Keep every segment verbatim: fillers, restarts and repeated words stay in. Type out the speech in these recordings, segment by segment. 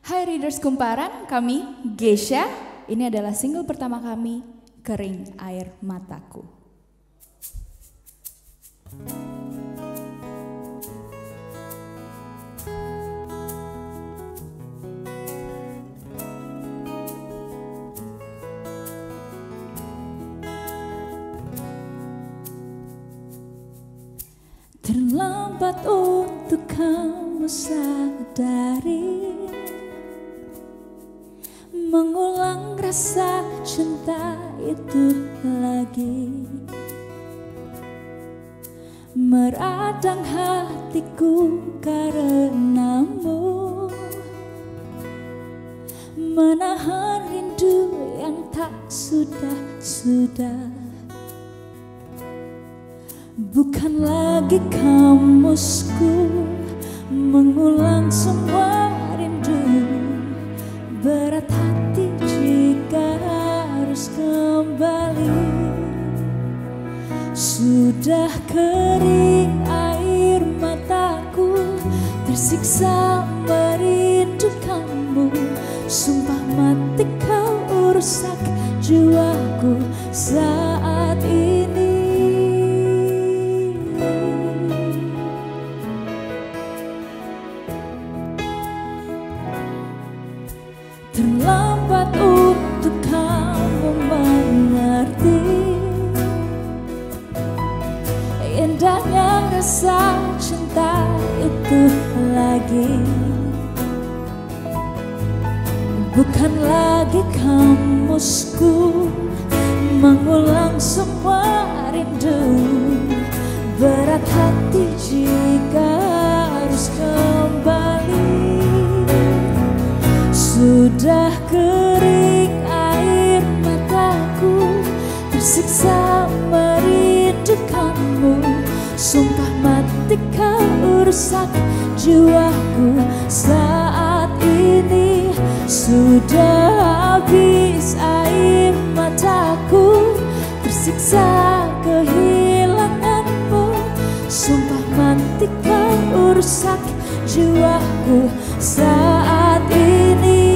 Hai Readers Kumparan, kami Geisha. Ini adalah single pertama kami, Kering Air Mataku. Terlambat untuk kamu sadari, mengulang rasa cinta itu lagi. Meradang hatiku karenamu, menahan rindu yang tak sudah-sudah. Bukan lagi kamusku mengulang semua rindu. Berat hati jika harus kembali. Sudah kering air mataku, tersiksa merindukanmu. Sumpah mati kau rusak jiwaku saat ini. Terlambat untuk kamu mengerti indahnya rasa cinta itu lagi. Bukan lagi kamusku mengulang semua rindu. Berat hati jika harus kembali. Sudah kering air mataku, tersiksa merindukanmu. Sumpah mati kau rusak jiwaku saat ini. Sudah habis air mataku, tersiksa kehilanganmu. Sumpah mati kau rusak jiwaku saat ini.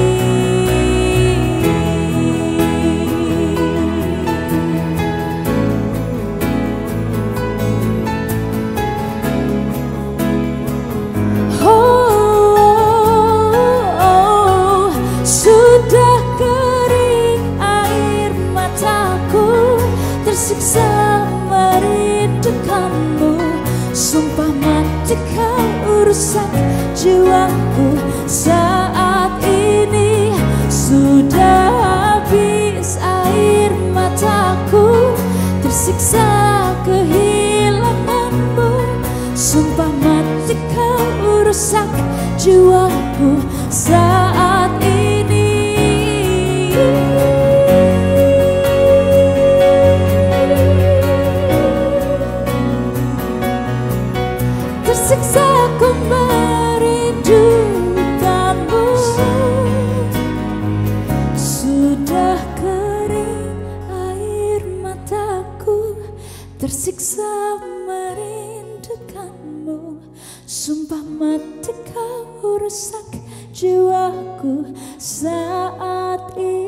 Tersiksa merindukanmu. Sumpah mati kau rusak jiwaku saat ini. Sudah habis air mataku, tersiksa kehilanganmu. Sumpah mati kau rusak jiwaku saat ini. Tersiksa ku merindukanmu. Sudah kering air mataku, tersiksa merindukanmu. Sumpah mati kau rusak jiwaku saat ini.